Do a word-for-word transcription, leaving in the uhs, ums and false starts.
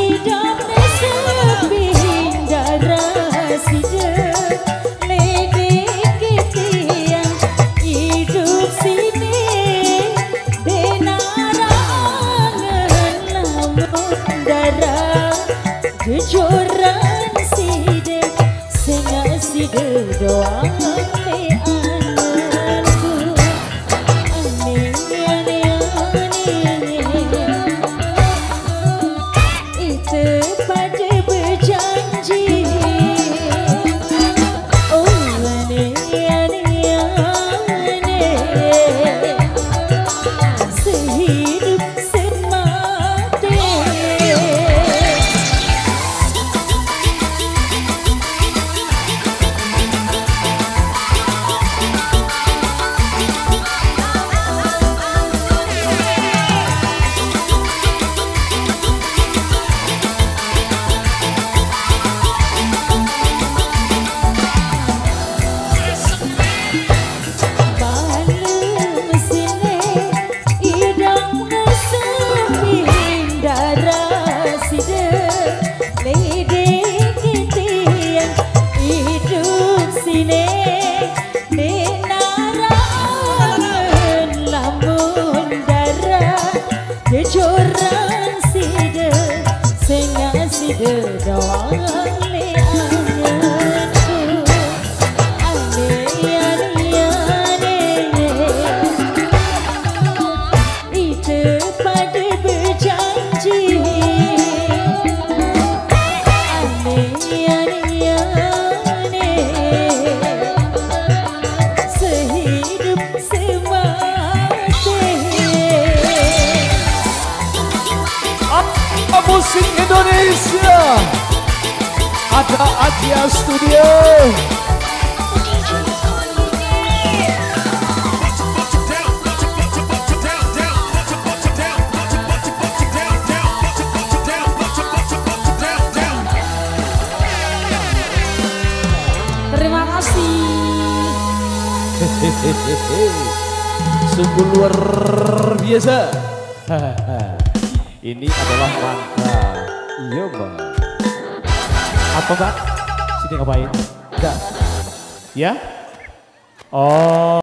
Jujuran side senga side doang me ananku ane ane ane itu pada berjanji oh ane ane ane sehidup semati. Jujuran side senga side doang me ananku ane ane ane itu pada berjanji ane ane ane sehidup semati. Musik Indonesia ada Adia Studio. Terima kasih. Sungguh luar biasa. Ini adalah mangga. Iya mbak. Apa mbak? Sini ngapain? Enggak. Ya? Oh.